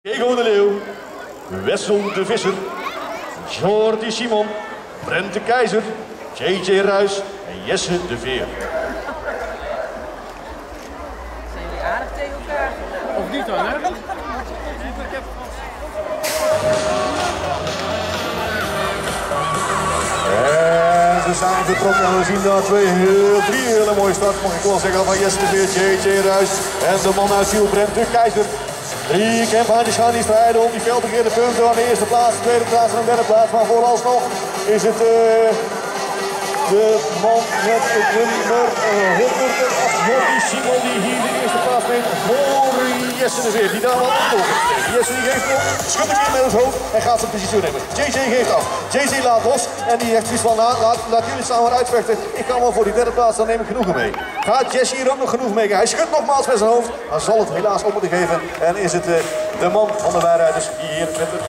Diego de Leeuw, Wessel de Visser, Jordi Simon, Brent de Keizer, JJ Ruijs en Jesse de Veer. Zijn jullie aardig tegen elkaar? Of niet dan, hè? En ze zijn vertrokken en we zien daar drie hele mooie starts, mag ik wel zeggen, van Jesse de Veer, JJ Ruijs en de man uit Ziel, Brent de Keizer. Drie campagnes gaan die strijden om die veldbegeerde punten aan de eerste plaats, tweede plaats en derde plaats. Maar vooralsnog is het de man met het nummer 108, Jordi Simon, die hier de eerste plaats neemt voor Jesse de Veer. Die daar al opvolgt. Jesse die geeft op, schudt een keer met het hoofd en gaat zijn positie nemen. JJ geeft af. JJ laat los en die heeft zoiets van, laat jullie staan maar uitvechten. Ik kan wel voor die derde plaats, dan neem ik genoegen mee. Gaat Jesse hier ook nog genoeg mee? Hij schudt nogmaals met zijn hoofd, maar zal het helaas op moeten geven. En is het de man van de waarrijders die hier met het